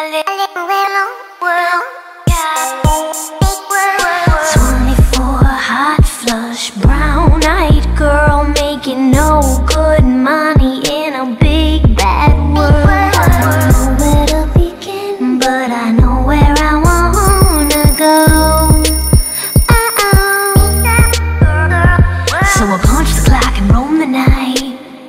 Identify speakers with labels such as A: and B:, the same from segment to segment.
A: hot flush, brown-eyed girl making no good money in a big bad world. I don't know where to begin, but I know where I wanna go. So I punch the clock and roam the night.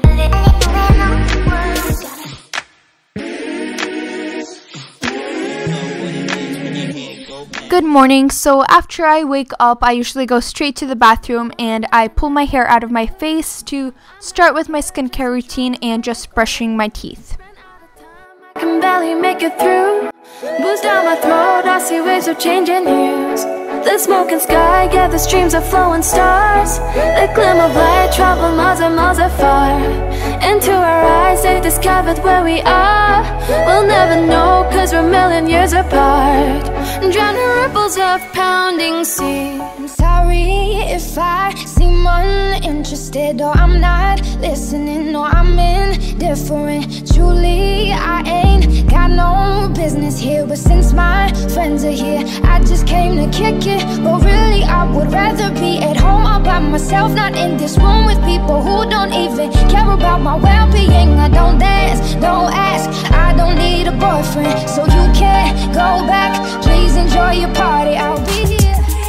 B: Good morning. So after I wake up, I usually go straight to the bathroom and I pull my hair out of my face to start with my skincare routine and just brushing my teeth.
C: I can barely make it through. Booze down my throat, I see waves of changing hues. The smoking sky, yeah, the streams of flowing stars. The glimmer of light, travel miles and miles afar. Into our eyes, they discovered where we are. We'll never know, cause we're a million years apart. Drowning ripples of pounding sea. I'm sorry if I seem uninterested, or I'm not listening, or I'm indifferent. Truly, I ain't got no business here, but since my friends are here, I just came to kick it. But really, I would rather be at home all by myself, not in this room with people who don't even care about my well-being. I don't dance, don't ask, I don't need a boyfriend, so you can't go back. Please enjoy your party, I'll be here.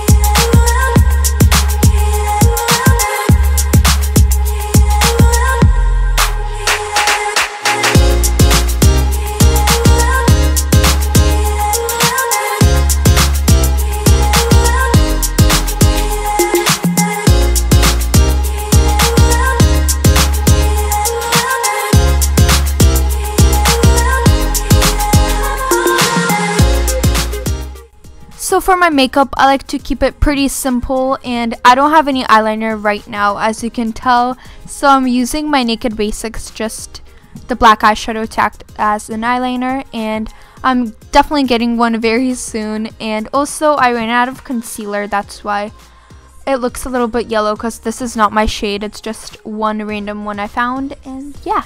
B: So for my makeup, I like to keep it pretty simple, and I don't have any eyeliner right now, as you can tell. So I'm using my Naked Basics, just the black eyeshadow to act as an eyeliner, and I'm definitely getting one very soon. And also I ran out of concealer, that's why it looks a little bit yellow, because this is not my shade, it's just one random one I found. And yeah.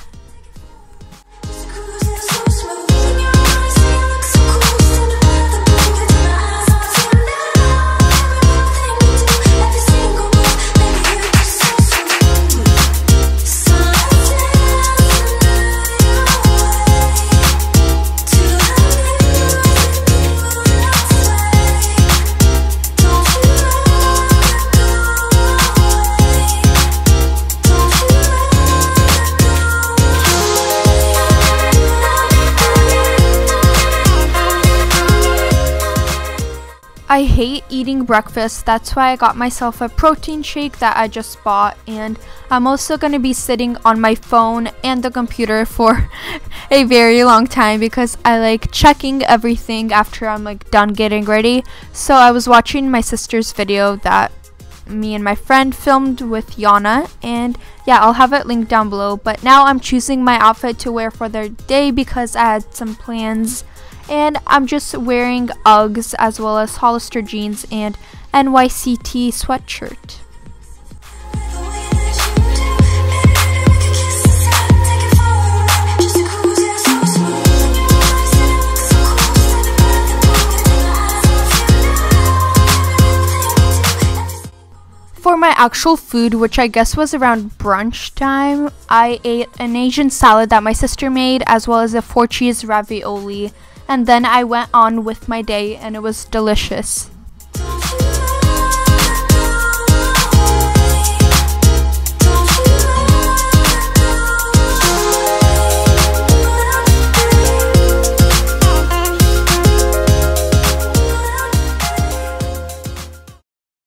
B: I hate eating breakfast, that's why I got myself a protein shake that I just bought, and I'm also going to be sitting on my phone and the computer for a very long time because I like checking everything after I'm like done getting ready. So I was watching my sister's video that me and my friend filmed with Yana, and yeah, I'll have it linked down below. But now I'm choosing my outfit to wear for the day because I had some plans. And I'm just wearing Uggs as well as Hollister jeans and NYCT sweatshirt. For my actual food, which I guess was around brunch time, I ate an Asian salad that my sister made as well as a 4-cheese ravioli. And then I went on with my day and it was delicious.